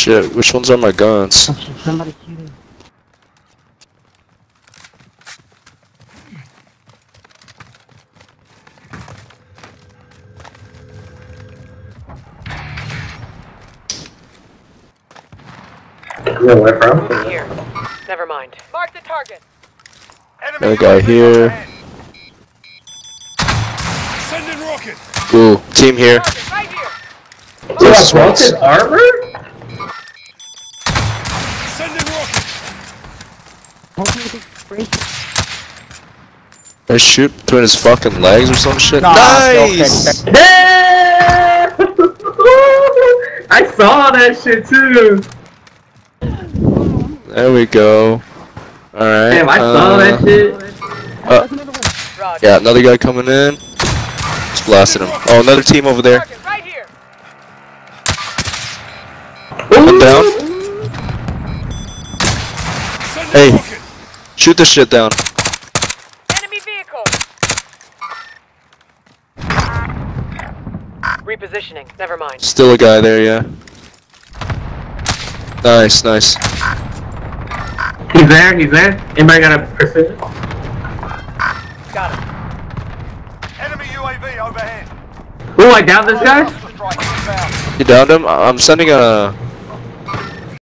Shit, which ones are my guns? Somebody shooting. Where from? Here. Never mind. Mark the target. Got a guy here. Sending rocket. Ooh, team here. Target right here. You have broken armor? Sending rocket. I shoot between his fucking legs or some shit. Nah, Nice! Yeah! I saw that shit too! There we go. Alright. Damn, I saw that shit. Roger. Yeah, another guy coming in. Just blasting him. Oh, another team over there. Target right here. One down. Sending Hey. rocket. Shoot this shit down. Enemy vehicle. Repositioning. Never mind. Still a guy there, yeah. Nice, nice. He's there, he's there. Anybody got a precision? Got him. Enemy UAV overhead. Ooh, I downed this guy? Strike inbound. You downed him? I'm sending a